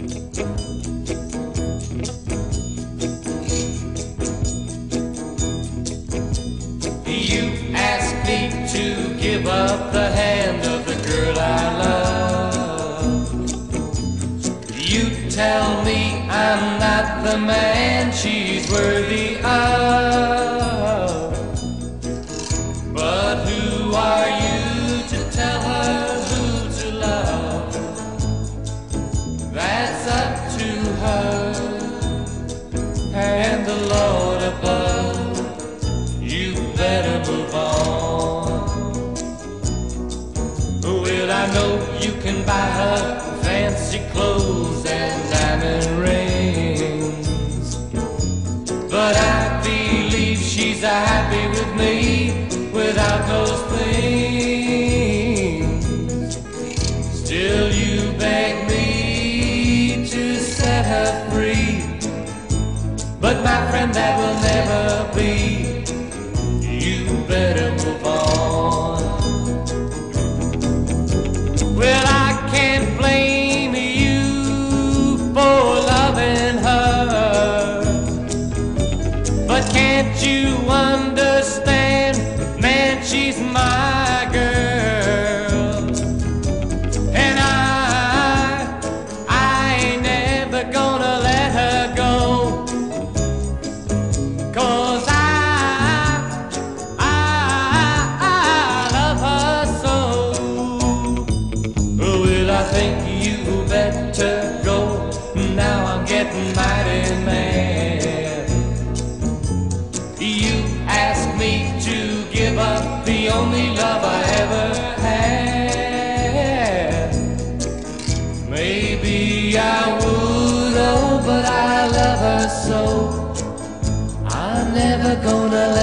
You ask me to give up the hand of the girl I love. You tell me I'm not the man she's worthy of. But who are you to tell her who to love? That's up to her and the Lord above. You better move on. Well, I know you can buy her fancy clothes and diamond rings, but I believe she's happy with me without those things. Still you beg me to set her free, but my friend, that will never be. You better move on. Well, I can't blame you for loving her, but can't you understand, man, she's my girl, and I ain't never gonna let her go, 'cause I love her so. Well, I think you better go, now I'm getting mighty mad. You ask me to give up the only love I ever had. Maybe I